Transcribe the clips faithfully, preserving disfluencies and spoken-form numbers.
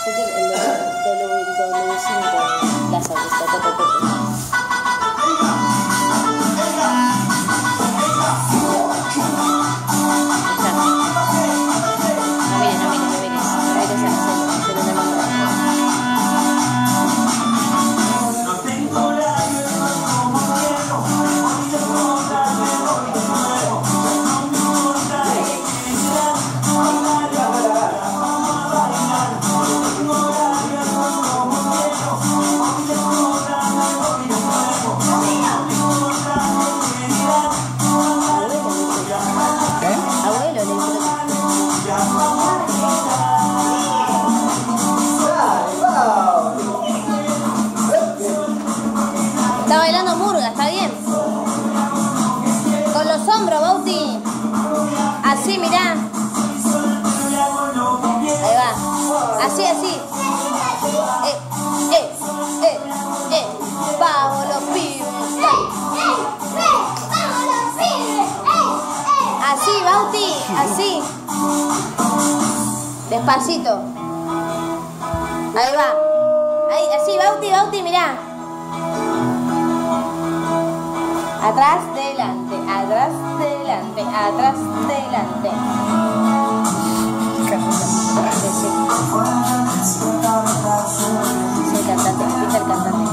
Hacete el W cinco, la salsa. Está bailando murga, está bien. Con los hombros, Bauti. Así, mirá. Ahí va. Así, así. Eh, eh, eh, eh. Vamos los pibes. Así, Bauti. Así. Despacito. Ahí va. Ahí, así, Bauti, Bauti, mirá. Atrás, delante, atrás, delante, atrás, delante. Sí, el cantante, empieza el cantante.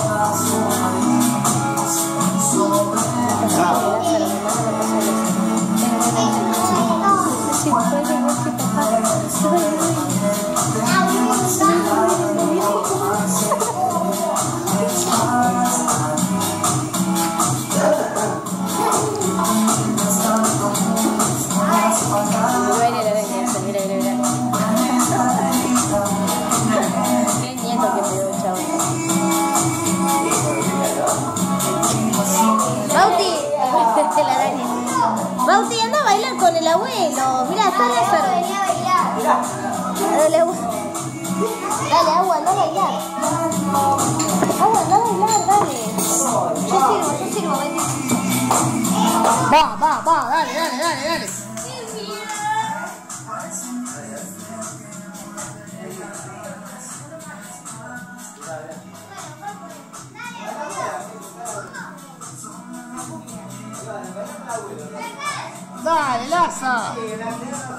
Bauti, anda a bailar con el abuelo. Mirá, está Lázaro. Dale agua. Dale agua, anda a bailar. Agua, anda a bailar, dale. Yo sirvo, yo sirvo, vete. Va, va, va, dale, dale, dale, dale. Dale, Laza.